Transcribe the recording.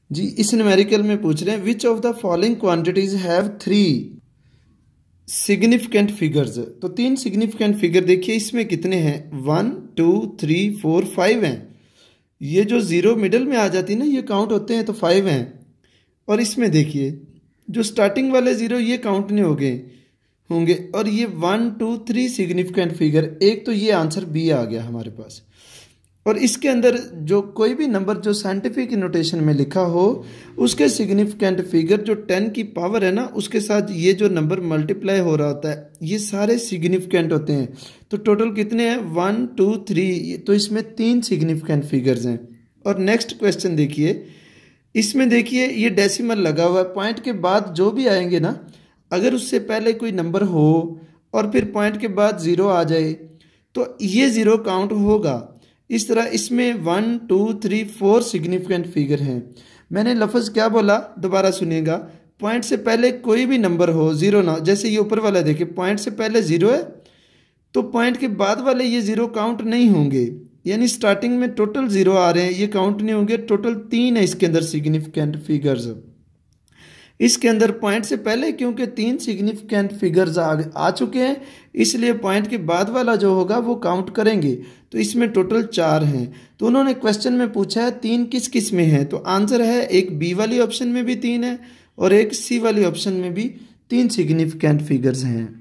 जी इस न्यूमेरिकल में पूछ रहे हैं which of the following quantities have 3 significant figures. तो 3 सिग्निफिकेंट फिगर देखिए इसमें कितने हैं 1 2 3 4 5 हैं। ये जो जीरो मिडल में आ जाती है ना ये काउंट होते हैं तो 5 हैं। और इसमें देखिए जो स्टार्टिंग वाले जीरो ये काउंट नहीं होंगे और ये 1 2 3 सिग्निफिकेंट फिगर, एक तो ये आंसर बी आ गया हमारे पास। और इसके अंदर जो कोई भी नंबर जो साइंटिफिक नोटेशन में लिखा हो उसके सिग्निफिकेंट फिगर जो 10 की पावर है ना उसके साथ ये जो नंबर मल्टीप्लाई हो रहा होता है ये सारे सिग्निफिकेंट होते हैं। तो टोटल कितने हैं 1 2 3, तो इसमें 3 सिग्निफिकेंट फिगर्स हैं। और नेक्स्ट क्वेश्चन देखिए, इसमें देखिए ये डेसिमल लगा हुआ है, पॉइंट के बाद जो भी आएंगे ना अगर उससे पहले कोई नंबर हो और फिर पॉइंट के बाद ज़ीरो आ जाए तो ये ज़ीरो काउंट होगा। इस तरह इसमें 1 2 3 4 सिग्निफिकेंट फिगर हैं। मैंने लफ्ज़ क्या बोला दोबारा सुनिएगा, पॉइंट से पहले कोई भी नंबर हो ज़ीरो ना, जैसे ये ऊपर वाला देखिए पॉइंट से पहले ज़ीरो है तो पॉइंट के बाद वाले ये ज़ीरो काउंट नहीं होंगे, यानी स्टार्टिंग में टोटल ज़ीरो आ रहे हैं ये काउंट नहीं होंगे। टोटल 3 है इसके अंदर सिग्निफिकेंट फिगर्स। इसके अंदर पॉइंट से पहले क्योंकि 3 सिग्निफिकेंट फिगर्स आ चुके हैं इसलिए पॉइंट के बाद वाला जो होगा वो काउंट करेंगे। तो इसमें टोटल 4 हैं। तो उन्होंने क्वेश्चन में पूछा है 3 किस किस में है, तो आंसर है एक बी वाली ऑप्शन में भी 3 है और एक सी वाली ऑप्शन में भी 3 सिग्निफिकेंट फिगर्स हैं।